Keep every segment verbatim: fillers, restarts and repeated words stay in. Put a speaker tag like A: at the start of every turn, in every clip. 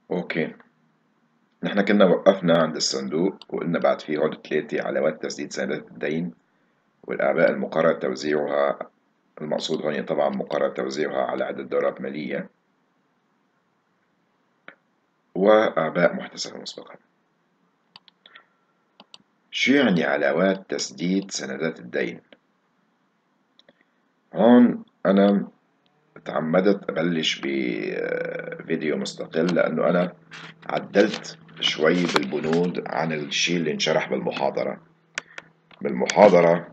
A: اوكي. نحن كنا وقفنا عند الصندوق وقلنا بعد فيه هول ثلاثة علاوات تسديد سندات الدين والأعباء المقرر توزيعها. المقصود هون طبعا مقرر توزيعها على عدة دورات مالية وأعباء محتسبة مسبقا. شو يعني علاوات تسديد سندات الدين؟ هون أنا تعمدت أبلش بفيديو مستقل لأنه أنا عدلت شوي بالبنود عن الشيء اللي انشرح بالمحاضرة. بالمحاضرة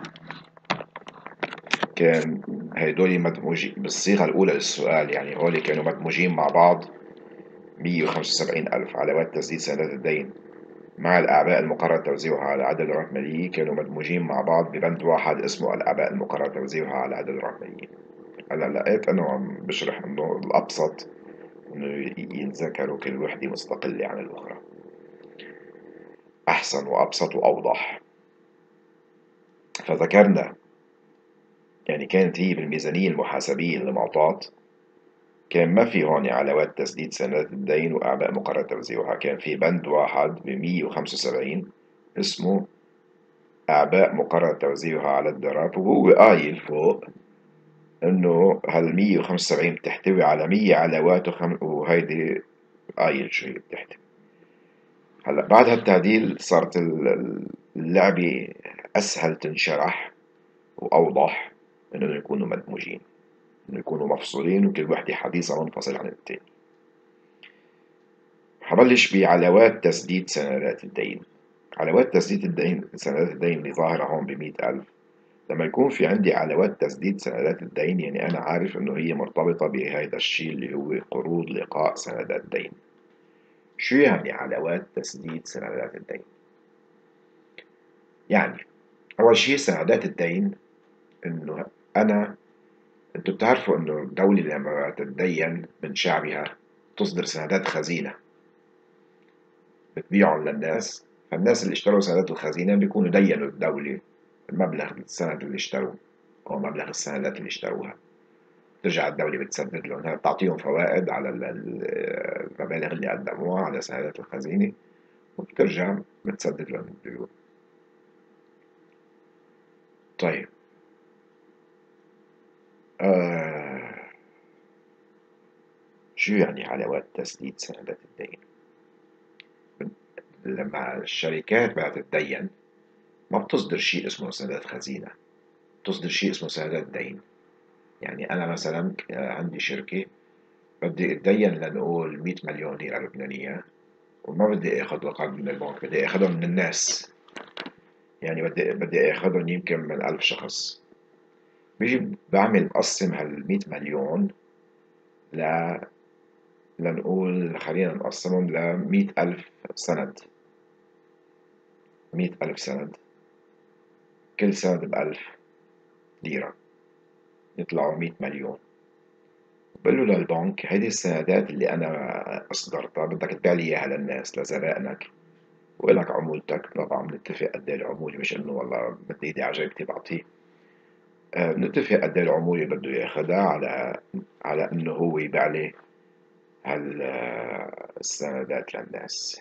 A: كان هيدول مدموجين بالصيغة الأولى للسؤال، يعني هول كانوا مدموجين مع بعض مية وخمسة وسبعين ألف علاوات تسديد سندات الدين مع الأعباء المقرر توزيعها على عدد دورات مالية، كانوا مدموجين مع بعض ببند واحد اسمه الأعباء المقرر توزيعها على عدد دورات مالية. هلا لقيت أنه عم بشرح إنه الأبسط إنه ينذكروا كل وحدة مستقلة عن الأخرى، أحسن وأبسط وأوضح. فذكرنا يعني كانت هي بالميزانية المحاسبية المعطاة كان ما في هون علاوات تسديد سندات الدين وأعباء مقرر توزيعها، كان في بند واحد ب مية وخمسة وسبعين اسمه أعباء مقرر توزيعها على الدرات، وهو قايل فوق إنه هال مية وخمسة وسبعين بتحتوي على مية علاوات وخم... وهيدي قايل شو هي بتحتوي. هلا بعد هالتعديل صارت اللعبة أسهل تنشرح وأوضح إنه يكونوا مدموجين، إنه يكونوا مفصولين وكل وحدة حديثة منفصل عن التاني. حبلش بعلاوات تسديد سندات الدين. علاوات تسديد الدين سندات الدين اللي ظاهرة هون بمئة ألف، لما يكون في عندي علاوات تسديد سندات الدين يعني أنا عارف إنه هي مرتبطة بهذا الشيء اللي هو قروض لقاء سندات الدين. شو يعني علاوات تسديد سندات الدين؟ يعني أول شيء سندات الدين إنه أنا أنتوا بتعرفوا إنه الدولة لما تتدين من شعبها تصدر سندات خزينة بتبيعهم للناس، فالناس اللي اشتروا سندات الخزينة بيكونوا دينوا الدولة مبلغ السند اللي اشتروه أو مبلغ السندات اللي اشتروها. ترجع الدولة بتسدد لهم، بتعطيهم فوائد على المبالغ اللي قدموها على سندات الخزينة، وبترجع بتسدد لهم الديون. طيب آه شو يعني علاوات تسديد سندات الدين؟ لما الشركات بدها تتدين ما بتصدر شيء اسمه سندات خزينة، بتصدر شيء اسمه سندات دين. يعني أنا مثلا عندي شركة بدي اتدين لنقول مية مليون ليرة لبنانية، وما بدي اخذ القرض من البنك، بدي اخذهم من الناس. يعني بدي بدي اخذهم يمكن من ألف شخص. بيجي بعمل بقسم هال مية مليون ل لنقول خلينا نقسمهم ل مية ألف سند. مية ألف سند، كل سند بألف ليرة، يطلعوا مية مليون. بقول له للبنك هيدي السندات اللي أنا أصدرتها بدك تبيع لي إياها للناس لزبائنك، وإلك عمولتك. طبعا بنتفق قد إيه العمولة، مش إنه والله بدي إيدي على جيبتي بعطيه. آه، بنتفق قد إيه العمولة اللي بده ياخدها على على إنه هو يبيع لي هالسندات للناس.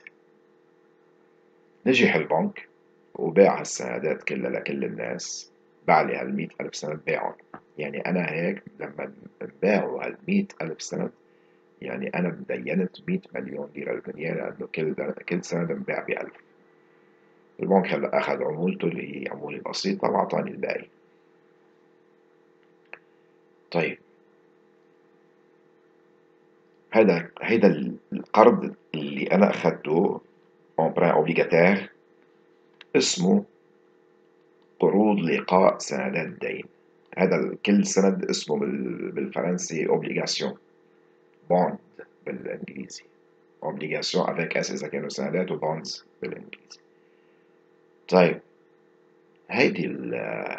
A: نجح البنك وباع هالسندات كلها لكل الناس، باع لي هالمية ألف سند باعهم. يعني أنا هيك لما باعوا هالمية ألف سند يعني أنا دينت مية مليون ليرة لبنانية، لأنه كل كل سند انباع بألف. البنك هلا أخذ عمولته اللي هي عمولة بسيطة وأعطاني الباقي. طيب هذا هيدا القرض اللي أنا أخذته emprunt obligataire اسمه قروض لقاء سندات دين. هذا كل سند اسمه بالفرنسي obligation، bond بالإنجليزي. obligation avec اس إذا كانوا سندات، وبونز بالإنجليزي. طيب هيدي ال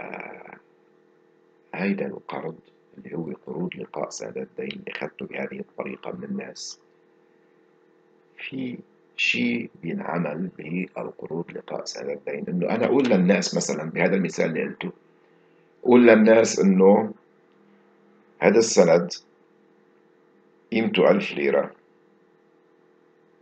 A: هيدا القرض اللي هو قروض لقاء سندات دين أخذته بهذه الطريقة من الناس. في شيء بينعمل بالقروض لقاء سندات دين، إنه أنا أقول للناس مثلا بهذا المثال اللي قلته، قول للناس إنه هذا السند قيمته ألف ليرة،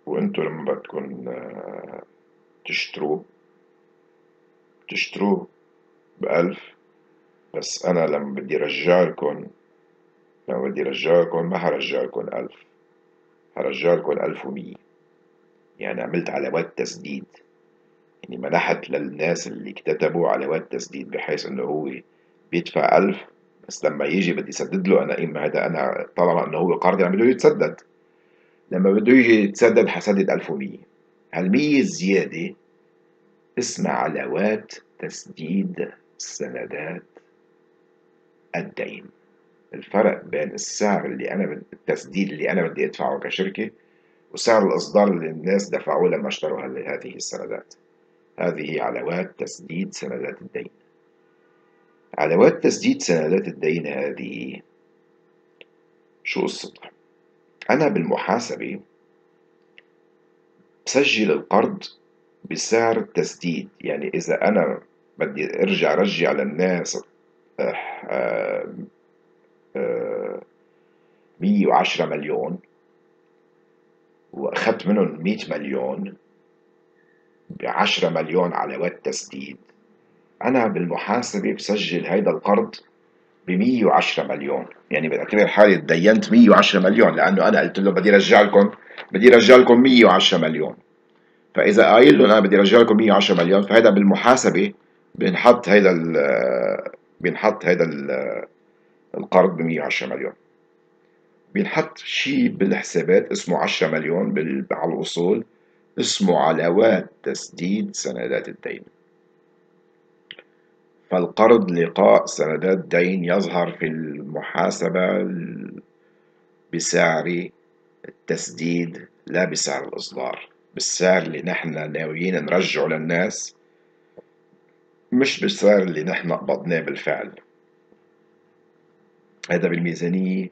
A: وانتوا لما بدكم آه، تشتروه تشتروه بألف، بس أنا لما بدي رجع لكم لما بدي رجع لكم ما هرجع لكم ألف، هرجع لكم ألف ومية. يعني عملت علامات تسديد، يعني منحت للناس اللي كتبوا علامات تسديد بحيث إنه هو بيدفع ألف، بس لما يجي بدي سدد له أنا، إما هذا أنا طالما إنه هو قرض يعني بده يتسدد، لما بده يجي يتسدد حسدد ألف ومية. هالمية الزيادة اسمها علاوات تسديد سندات الدين. الفرق بين السعر اللي أنا بد- التسديد اللي أنا بدي أدفعه كشركة، وسعر الإصدار اللي الناس دفعوه لما اشتروا هال- هذه السندات. هذه علاوات تسديد سندات الدين. علاوات تسديد سندات الدين هذه شو قصتها؟ أنا بالمحاسبة بسجل القرض بسعر التسديد. يعني إذا أنا بدي أرجع رجع للناس آه، آه، آه، مية وعشرة مليون، وأخذت منهم مية مليون بعشرة مليون علاوات تسديد، أنا بالمحاسبة بسجل هيدا القرض بمية وعشرة مليون. يعني بعتبر حالي تدينت مية وعشرة مليون، لأنه أنا قلت له بدي رجع لكم بدي رجع لكم مية وعشرة مليون. فإذا قايل لهم أنا بدي رجع لكم مية وعشرة مليون، فهذا بالمحاسبة بنحط هيدا ال بنحط هيدا ال- القرض ب مية وعشرة مليون. بينحط شيء بالحسابات اسمه عشرة مليون بال- على الأصول، اسمه علاوات تسديد سندات الدين. فالقرض لقاء سندات دين يظهر في المحاسبة بسعر التسديد لا بسعر الإصدار، بالسعر اللي نحن ناويين نرجعه للناس، مش بالسعر اللي نحن قبضناه بالفعل. هذا بالميزانية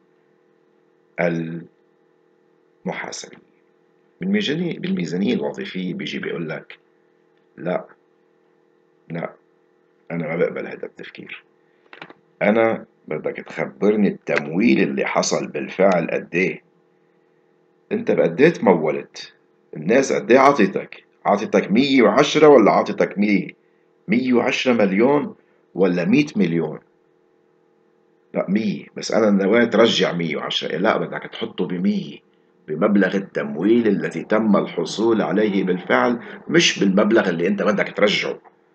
A: المحاسبية. بالميزانية بالميزانية الوظيفية بيجي بيقول لك لا، لا، أنا ما بقبل هذا التفكير. أنا بدك تخبرني التمويل اللي حصل بالفعل قد إيه؟ أنت بقد إيه تمولت؟ الناس قد إيه عطتك؟ عطتك مية وعشرة ولا عطتك مية؟ مية وعشرة مليون ولا مية مليون؟ لا مية، بس أنا ناوي ترجع مية وعشرة. لا، بدك تحطه بمية، بمبلغ التمويل الذي تم الحصول عليه بالفعل، مش بالمبلغ اللي أنت بدك ترجعه.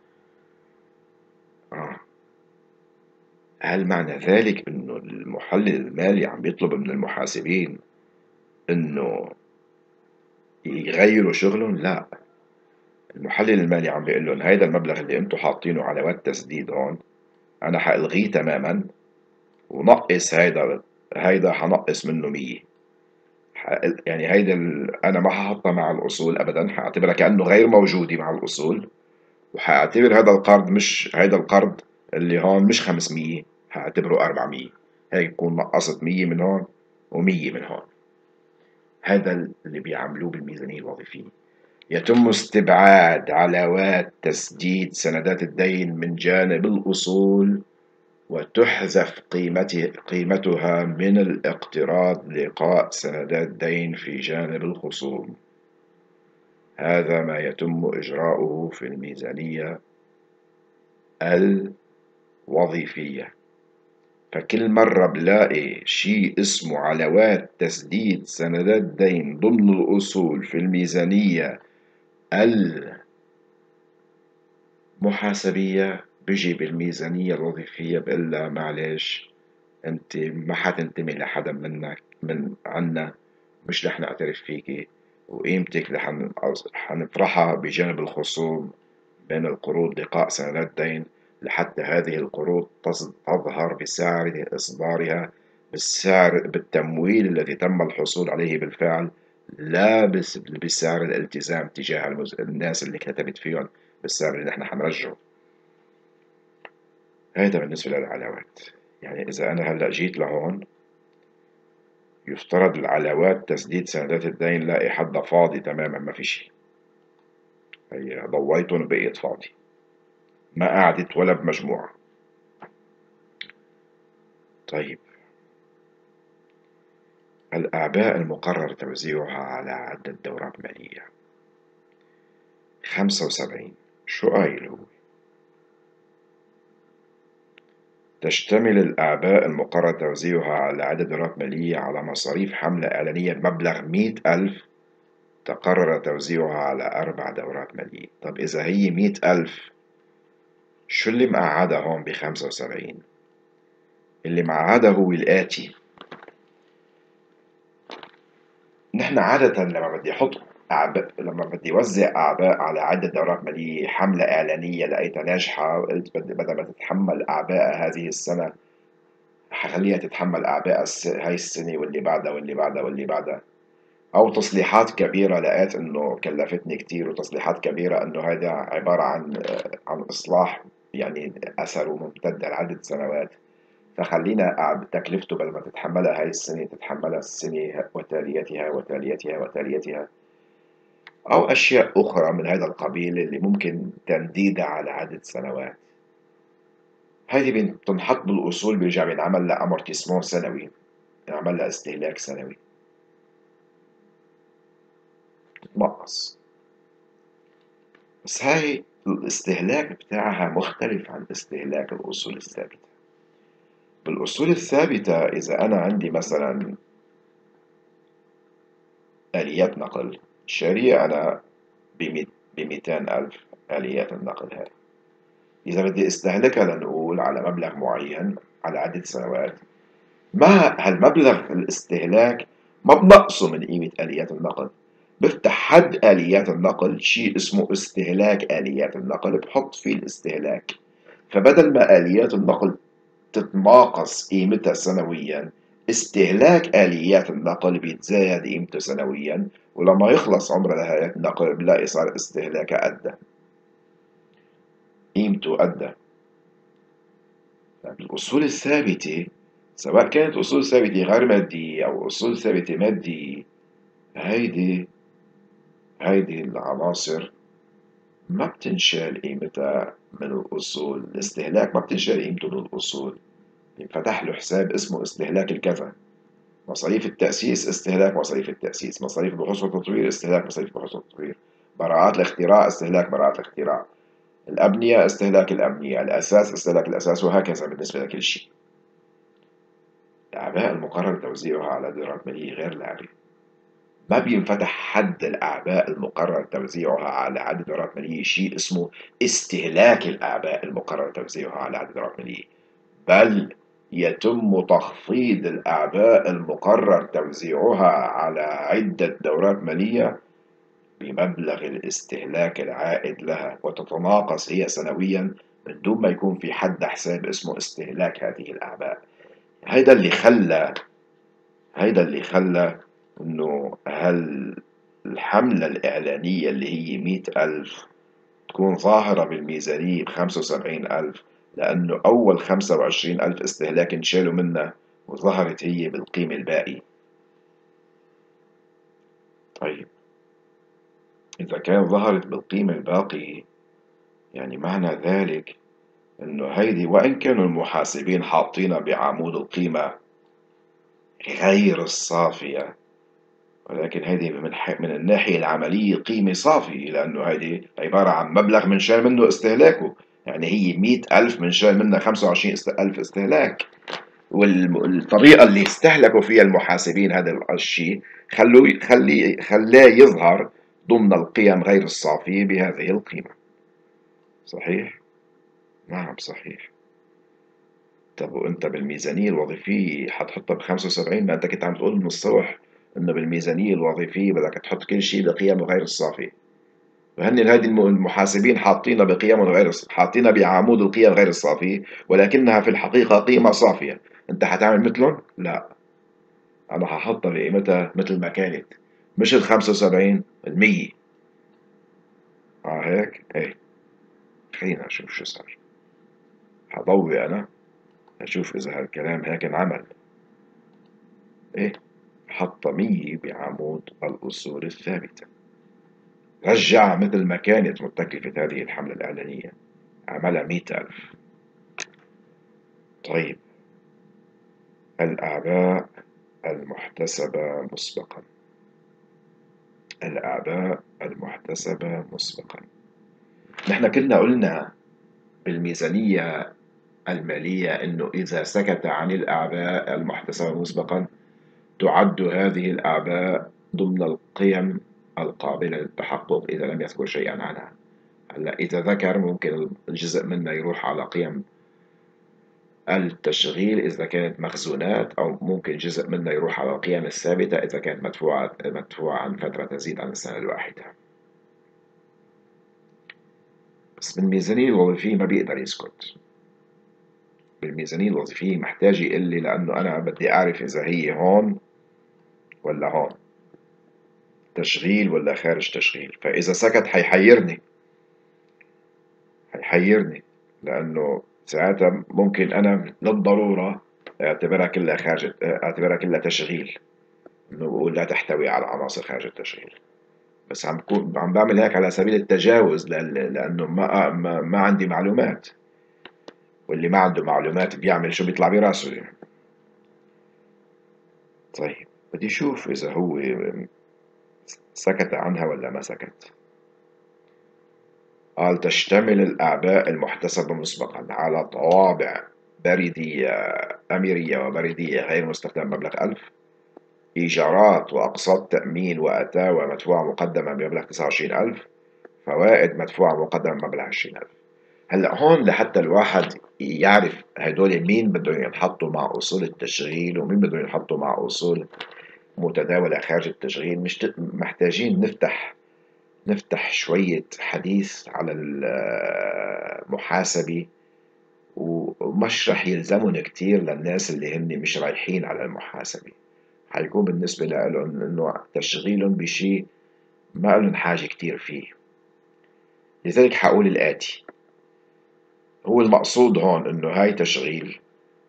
A: آه. هل معنى ذلك إنه المحلل المالي عم يطلب من المحاسبين إنه يغيروا شغلهم؟ لا، المحلل المالي عم بيقول لهم هيدا المبلغ اللي انتم حاطينه على وقت تسديد هون انا حالغيه تماما، ونقص هيدا هيدا حنقص منه مية. حقل- يعني هيدا ال- انا ما ححطها مع الاصول ابدا، حاعتبرها كانه غير موجوده مع الاصول، وحاعتبر هذا القرض مش هيدا القرض اللي هون مش خمسمية، حاعتبره أربعمية. هيك بكون نقصت مية من هون و100 من هون. هذا اللي بيعملوه بالميزانيه الوظيفيه. يتم استبعاد علاوات تسديد سندات الدين من جانب الأصول، وتحذف قيمته قيمتها من الاقتراض لقاء سندات دين في جانب الخصوم. هذا ما يتم إجراؤه في الميزانية الوظيفية. فكل مرة بلاقي شيء اسمه علاوات تسديد سندات دين ضمن الأصول في الميزانية محاسبية، بيجي بالميزانية الوظيفية بقول لها معلش، انت ما حتنتمي لحدا منك من عنا، مش رح نعترف فيكي، وقيمتك رح حنطرحها بجانب الخصوم بين القروض لقاء سندات دين، لحتى هذه القروض تظهر بسعر إصدارها، بالسعر بالتمويل الذي تم الحصول عليه بالفعل، لا بس بسعر الالتزام تجاه المز... الناس اللي كتبت فيهم بالسعر اللي نحن حنرجعه. هذا بالنسبة للعلاوات. يعني إذا أنا هلأ جيت لهون، يفترض العلاوات تسديد سندات الدين لاقي حدها فاضي تماما، ما في شيء، هي ضويتهم وبقيت فاضي، ما قعدت ولا بمجموعة. طيب، الأعباء المقرر توزيعها على عدة دورات مالية. خمسة وسبعين شو قايل هو؟ تشتمل الأعباء المقرر توزيعها على عدة دورات مالية على مصاريف حملة إعلانية بمبلغ مئة ألف تقرر توزيعها على أربع دورات مالية. طب إذا هي مئة ألف، شو اللي مقعدها هون بخمسة وسبعين؟ اللي مقعدها هو الآتي: نحن عادة لما بدي أحط أعباء، لما بدي أوزع أعباء على عدة دورات مالية، حملة إعلانية لقيتها ناجحة، قلت بدي بدل ما تتحمل أعباء هذه السنة حخليها تتحمل أعباء الس- هاي السنة واللي بعدها واللي بعدها واللي بعدها. أو تصليحات كبيرة لقيت إنه كلفتني كتير، وتصليحات كبيرة إنه هذا عبارة عن عن إصلاح يعني أثره ممتد لعدة سنوات، فخلينا أعب- تكلفته بدل ما تتحملها هاي السنة تتحملها السنة وتاليتها وتاليتها وتاليتها. أو أشياء أخرى من هذا القبيل اللي ممكن تمديدها على عدة سنوات. هذه بتنحط بالأصول، بيرجع بينعمل لها أمورتيسمون سنوي، بينعمل لها استهلاك سنوي، تتنقص. بس هاي الاستهلاك بتاعها مختلف عن استهلاك الأصول الثابتة. بالأصول الثابتة إذا أنا عندي مثلا آليات نقل شارية أنا بمئتين ألف، آليات النقل هاي إذا بدي استهلكها لنقول على مبلغ معين على عدة سنوات، ما هالمبلغ الاستهلاك ما بنقصه من قيمة آليات النقل، بفتح حد آليات النقل شيء اسمه استهلاك آليات النقل، بحط فيه الاستهلاك. فبدل ما آليات النقل تتناقص قيمتها سنويا، استهلاك آليات النقل بيتزايد قيمته سنويا، ولما يخلص عمر آليات النقل بلاقي صار استهلاكها قدها، قيمته قدها. الأصول الثابتة سواء كانت أصول ثابتة غير مادية أو أصول ثابتة مادية، هيدي هيدي العناصر ما بتنشال قيمتها من الأصول، الاستهلاك ما بتنشال قيمته من الأصول، ينفتح له حساب اسمه استهلاك الكذا. مصاريف التأسيس استهلاك مصاريف التأسيس، مصاريف البحوث والتطوير استهلاك مصاريف البحوث والتطوير، براءات الاختراع استهلاك براءات الاختراع، الأبنية استهلاك الأبنية، الأساس استهلاك الأساس، وهكذا بالنسبة لكل شيء. الأعباء المقرر توزيعها على دورات مالية غير لعبة. ما بينفتح حد الأعباء المقرر توزيعها على عدد دورات مالية شيء اسمه استهلاك الأعباء المقرر توزيعها على عدد دورات مالية، بل يتم تخفيض الأعباء المقرر توزيعها على عدة دورات مالية بمبلغ الاستهلاك العائد لها، وتتناقص هي سنويا من دون ما يكون في حد حساب اسمه استهلاك هذه الأعباء. هيدا اللي خلى هيدا اللي خلى إنه هل الحملة الإعلانية اللي هي مئة ألف تكون ظاهرة بالميزانية بخمسة وسبعين ألف، لأنه أول خمسة وعشرين ألف استهلاك انشالوا منها وظهرت هي بالقيمة الباقي. طيب إذا كان ظهرت بالقيمة الباقي، يعني معنى ذلك إنه هيدي وإن كانوا المحاسبين حاطينها بعمود القيمة غير الصافية، ولكن هذه من, من الناحية العملية قيمة صافية، لأنه هذه عبارة عن مبلغ من شان منه استهلاكه. يعني هي مئة ألف من شان منها خمسة وعشرين ألف استهلاك، والطريقة اللي استهلكوا فيها المحاسبين هذا الشيء خلوه خلي خلاه يظهر ضمن القيم غير الصافية بهذه القيمة. صحيح؟ نعم صحيح. طب وانت بالميزانية الوظيفية حتحطها ب خمسة وسبعين؟ ما انت كنت عم تقول من الصبح انه بالميزانية الوظيفية بدك تحط كل شيء بقيمه غير الصافية، وهن هذه المحاسبين حاطينها بقيم غير حاطينها بعمود القيم غير الصافية، ولكنها في الحقيقة قيمة صافية. انت حتعمل مثلهم؟ لا، انا ححطها بقيمتها مثل ما كانت، مش ال خمسة وسبعين، ال مية. اه هيك؟ ايه. خلينا نشوف شو صار. حضوي انا اشوف اذا هالكلام هيك انعمل. ايه، حط مية بعمود الأصول الثابتة، رجع مثل ما كانت متكلفة هذه الحملة الإعلانية، عملها مئة ألف. طيب الأعباء المحتسبة مسبقا. الأعباء المحتسبة مسبقا. نحن كنا قلنا بالميزانية المالية إنه إذا سكت عن الأعباء المحتسبة مسبقا تعد هذه الأعباء ضمن القيم القابلة للتحقق إذا لم يذكر شيئا عنها. هلا إذا ذكر ممكن الجزء منها يروح على قيم التشغيل إذا كانت مخزونات، أو ممكن جزء منها يروح على القيم الثابتة إذا كانت مدفوعة مدفوعة عن فترة تزيد عن السنة الواحدة. بس بالميزانية الوظيفية ما بيقدر يسكت. بالميزانية الوظيفية محتاج يقول لي، لأنه أنا بدي أعرف إذا هي هون ولا هون، تشغيل ولا خارج تشغيل. فإذا سكت حيحيرني حيحيرني لأنه ساعتها ممكن أنا للضرورة اعتبرها كلها خارج، اعتبرها كلها تشغيل، إنه بقول لا تحتوي على عناصر خارج التشغيل. بس عم بكون عم بعمل هيك على سبيل التجاوز، لأنه ما ما, ما عندي معلومات، واللي ما عنده معلومات بيعمل شو بيطلع براسه يعني. طيب بدي أشوف إذا هو سكت عنها ولا ما سكت. قال تشتمل الأعباء المحتسبة مسبقا على طوابع بريدية أميرية وبريدية غير مستخدمة مبلغ ألف، إيجارات وأقساط تأمين وأتاوى مدفوعة مقدما بمبلغ تسعة وعشرين ألف، فوائد مدفوعة مقدما بمبلغ عشرين ألف. هلا هون لحتى الواحد يعرف هدول مين بدهم ينحطوا مع أصول التشغيل ومين بدهم ينحطوا مع أصول متداولة خارج التشغيل، مش محتاجين نفتح نفتح شوية حديث على المحاسبة، ومش رح يلزمهم كتير للناس اللي هن مش رايحين على المحاسبة. حيكون بالنسبة لهم إنه تشغيلهم بشي ما لهم حاجة كتير فيه. لذلك حقول الآتي: هو المقصود هون إنه هاي تشغيل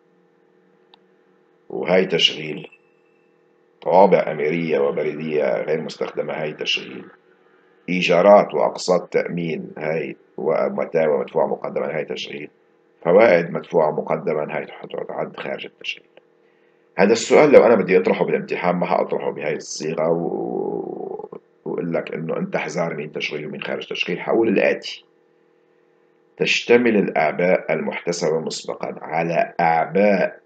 A: وهاي تشغيل، طوابع أميرية وبريدية غير مستخدمة هاي تشغيل، إيجارات وأقساط تأمين هاي ومتاوى مدفوعة مقدما هاي تشغيل، فوائد مدفوعة مقدما هاي تعد خارج التشغيل. هذا السؤال لو أنا بدي أطرحه بالامتحان ما حأطرحه بهاي الصيغة و... وأقول لك إنه أنت حذار مين تشغيل ومين خارج تشغيل. حقول الآتي: تشتمل الأعباء المحتسبة مسبقا على أعباء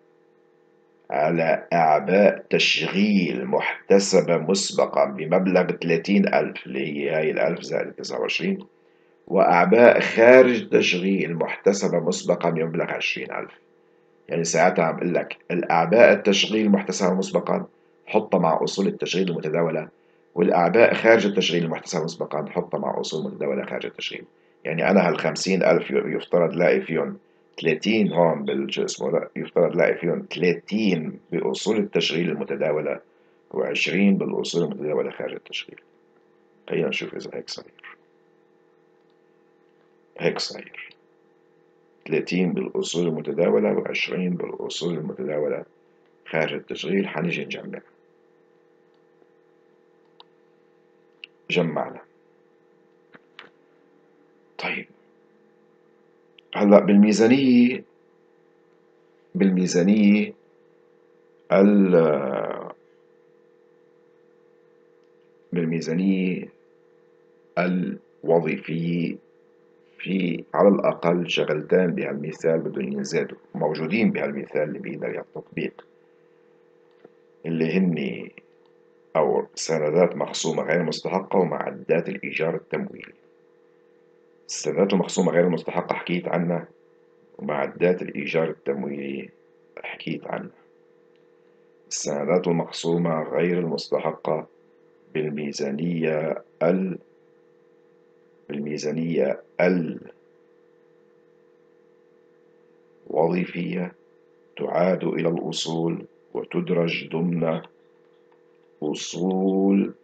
A: على أعباء تشغيل محتسبة مسبقا بمبلغ ثلاثين ألف، اللي هي هاي الألف زائد تسعة وعشرين، وأعباء خارج تشغيل محتسبة مسبقا بمبلغ عشرين ألف. يعني ساعتها عم بقول لك الأعباء التشغيل محتسبة مسبقا حطها مع أصول التشغيل المتداولة، والأعباء خارج التشغيل المحتسبة مسبقا حطها مع أصول متداولة خارج التشغيل. يعني أنا هالخمسين ألف يفترض لاقي فيهم ثلاثين هون بالشو اسمه، يفترض لاقي فيهم ثلاثين بأصول التشغيل المتداولة وعشرين بالأصول المتداولة خارج التشغيل. خلينا نشوف إذا هيك صحيح. هيك صحيح، ثلاثين بالأصول المتداولة وعشرين بالأصول المتداولة خارج التشغيل. حنيجي نجمع. جمعنا. طيب هلا بالميزانية بالميزانية بالميزانية الوظيفية في على الأقل شغلتين بهالمثال بدهم ينزادوا موجودين بهالمثال اللي بيقدر التطبيق، اللي هن أو سندات مخصومة غير مستحقة ومعدات الإيجار التمويلي. السندات المخصومة غير المستحقة حكيت عنها، ومعدات الإيجار التمويلي حكيت عنها. السندات المخصومة غير المستحقة بالميزانية ال بالميزانية الوظيفية تعاد إلى الأصول وتدرج ضمن أصول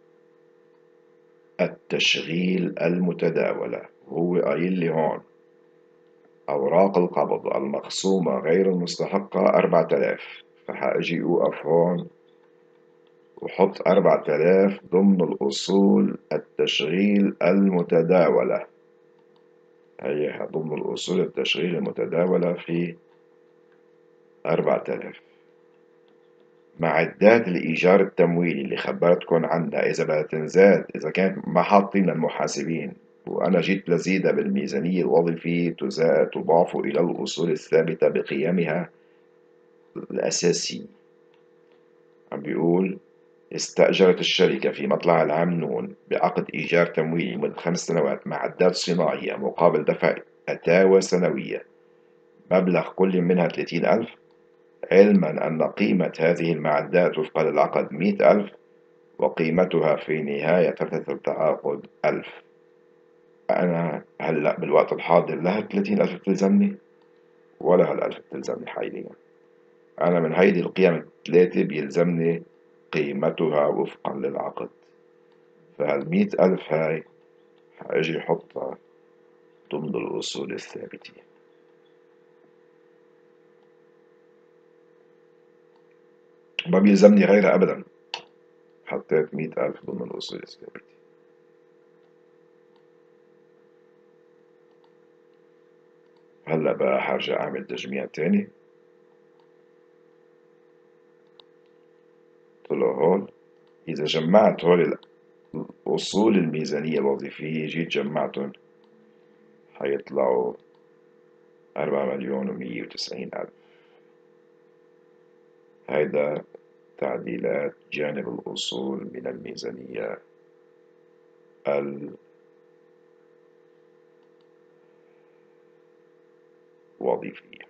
A: التشغيل المتداولة. هو قايل لي هون أوراق القبض المخصومة غير المستحقة أربعة آلاف، فحأجي أوقف هون وحط أربعة آلاف ضمن الأصول التشغيل المتداولة. هي ضمن الأصول التشغيل المتداولة في أربعة آلاف. معدات الإيجار التمويلي اللي خبرتكن عنها إذا بدها تنزاد، إذا كانت ما حاطين المحاسبين وأنا جيت لزيدها بالميزانية الوظيفية تزاد تضاف إلى الأصول الثابتة بقيمها الأساسية. عم بيقول استأجرت الشركة في مطلع العام نون بعقد إيجار تمويلي لمدة خمس سنوات معدات صناعية مقابل دفع أتاوة سنوية مبلغ كل منها ثلاثين ألف، علما أن قيمة هذه المعدات وفقا للعقد مئة ألف وقيمتها في نهاية فترة التعاقد ألف. أنا هلأ بالوقت الحاضر لا هالثلاثين ألف بتلزمني ولا هالألف بتلزمني حاليا. أنا من هيدي القيم الثلاثة بيلزمني قيمتها وفقا للعقد، فهالمئة ألف هاي حأجي حطها ضمن الأصول الثابتة. ما بيلزمني غيرها أبدا، حطيت مئة ألف ضمن الأصول الثابتة. هلأ بقى حرجع أعمل تجميع تاني. طلعوا هون إذا جمعت هول الأصول الميزانية الوظيفية جيت جمعتهم حيطلعوا أربعة مليون ومية وتسعين ألف. هيدا تعديلات جانب الأصول من الميزانية الوظيفية.